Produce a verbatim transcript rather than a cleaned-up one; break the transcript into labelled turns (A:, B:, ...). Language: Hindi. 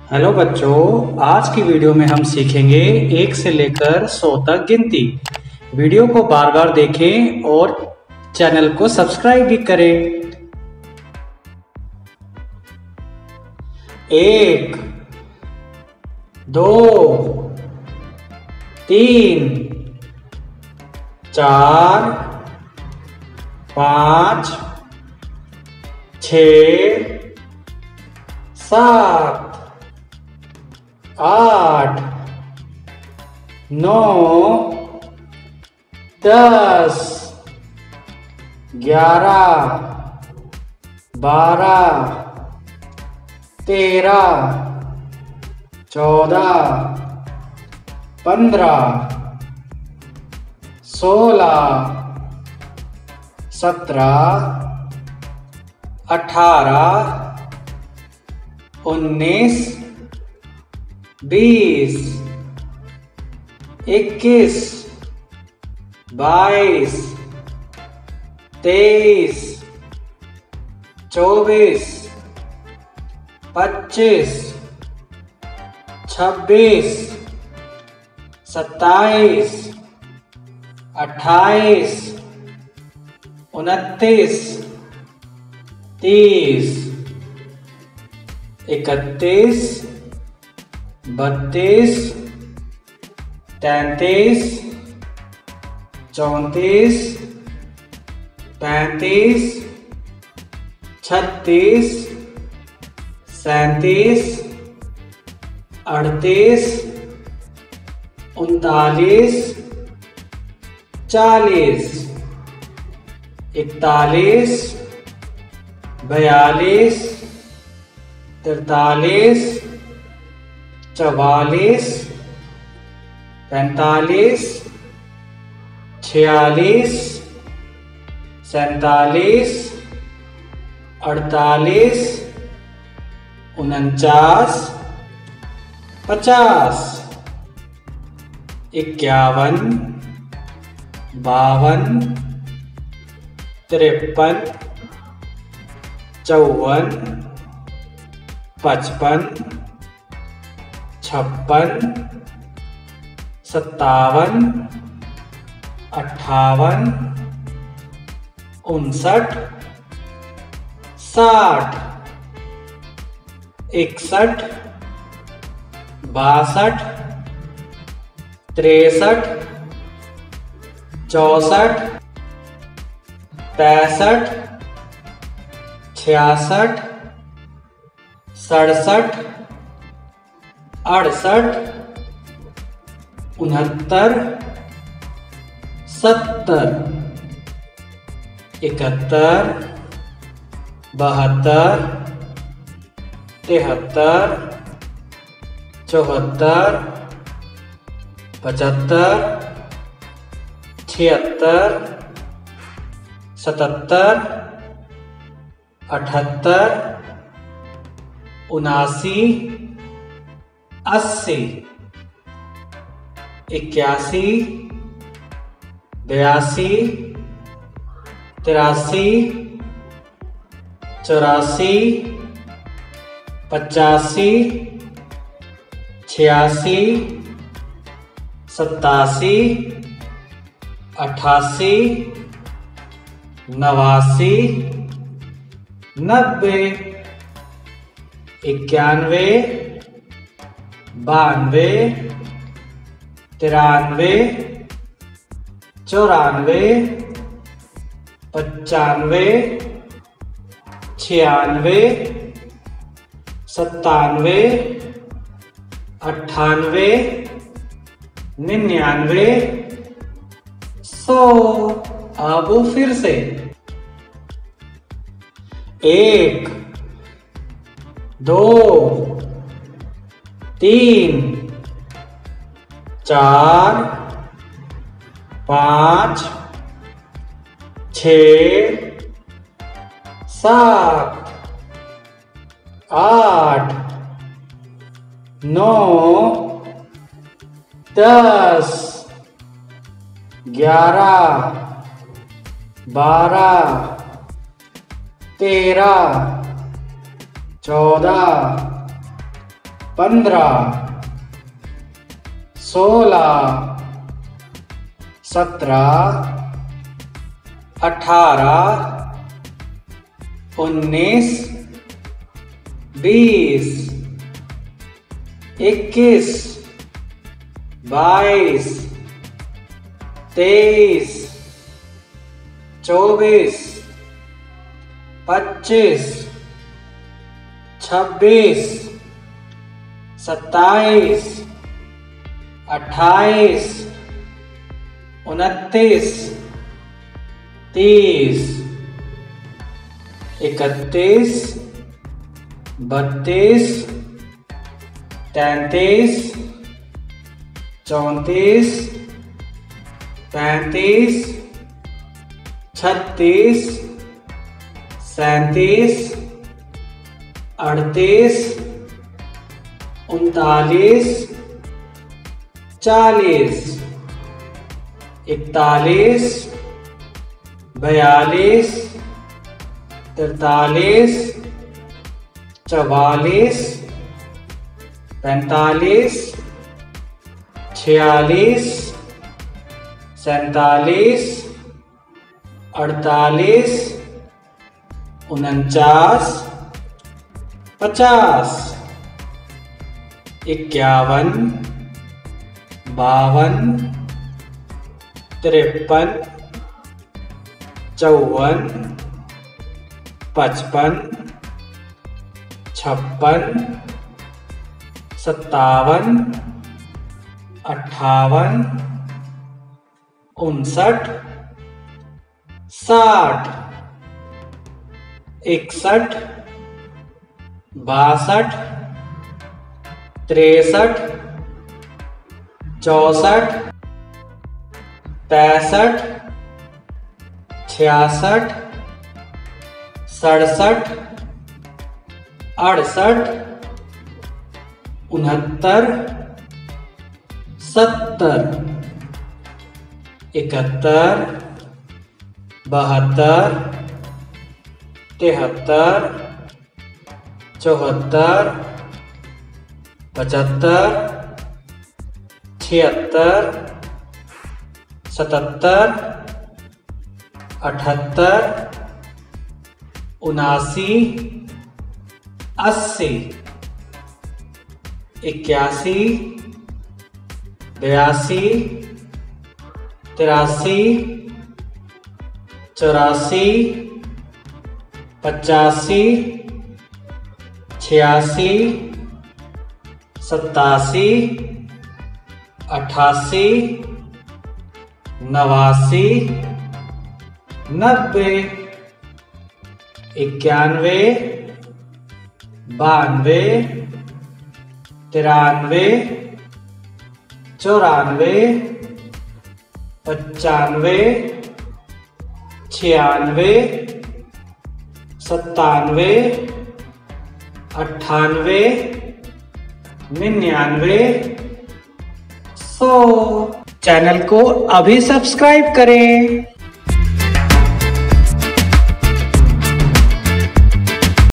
A: हेलो बच्चों, आज की वीडियो में हम सीखेंगे एक से लेकर सौ तक गिनती। वीडियो को बार बार देखें और चैनल को सब्सक्राइब भी करें। एक, दो, तीन, चार, पाँच, छ, सात, आठ, नौ, दस, ग्यारह, बारह, तेरह, चौदह, पंद्रह, सोलह, सत्रह, अठारह, उन्नीस, बीस, इक्कीस, बाईस, तेईस, चौबीस, पच्चीस, छब्बीस, सत्ताईस, अट्ठाईस, उनतीस, तीस, इकतीस, बत्तीस, तैंतीस, चौंतीस, पैंतीस, छत्तीस, सैंतीस, अड़तीस, उनतालीस, चालीस, इकतालीस, बयालीस, तिरतालीस, चवालीस, पैंतालीस, छियालीस, सैंतालीस, अड़तालीस, उनचास, पचास, इक्यावन, बावन, तिरपन, चौवन, पचपन, छप्पन, सत्तावन, अट्ठावन, उनसठ, साठ, इकसठ, बासठ, तिरसठ, चौसठ, पैंसठ, छियासठ, सड़सठ, अड़सठ, उनहत्तर, सत्तर, इकहत्तर, बहत्तर, तिहत्तर, चौहत्तर, पचहत्तर, छिहत्तर, सतहत्तर, अठहत्तर, उनासी, अस्सी, इक्यासी, बयासी, तिरासी, चौरासी, पचासी, छियासी, सत्तासी, अठासी, नवासी, नब्बे, इक्यानवे, बानवे, तिरानवे, चौरानवे, पचानवे, छियानवे, सत्तानवे, अट्ठानवे, निन्यानवे, सौ। अब फिर से एक, दो, तीन, चार, पाँच, छ, सात, आठ, नौ, दस, ग्यारह, बारह, तेरह, चौदह, पंद्रह, सोलह, सत्रह, अठारह, उन्नीस, बीस, इक्कीस, बाईस, तेईस, चौबीस, पच्चीस, छब्बीस, सत्ताईस, अट्ठाईस, उनतीस, तीस, इकतीस, बत्तीस, तैंतीस, चौंतीस, पैंतीस, छत्तीस, सैंतीस, अड़तीस, उनतालीस, चालीस, इकतालीस, बयालीस, तिरतालीस, चवालीस, पैंतालीस, छियालीस, सैंतालीस, अड़तालीस, उनचास, पचास, इक्यावन, बावन, तिरपन, चौवन, पचपन, छप्पन, सत्तावन, अट्ठावन, उनसठ, साठ, इकसठ, बासठ, तिरसठ, चौसठ, पैंसठ, छियासठ, सड़सठ, अड़सठ, उनहत्तर, सत्तर, इकहत्तर, बहत्तर, तिहत्तर, चौहत्तर, पचहत्तर, छिहत्तर, सतहत्तर, अठहत्तर, उनासी, अस्सी, इक्यासी, बयासी, तिरासी, चौरासी, पचासी, छियासी, सत्तासी, अठासी, नवासी, नब्बे, इक्यानवे, बानवे, तिरानवे, चौरानवे, पचानवे, छियानवे, सत्तानवे, अट्ठानवे, निन्यानवे, सौ। चैनल को अभी सब्सक्राइब करें।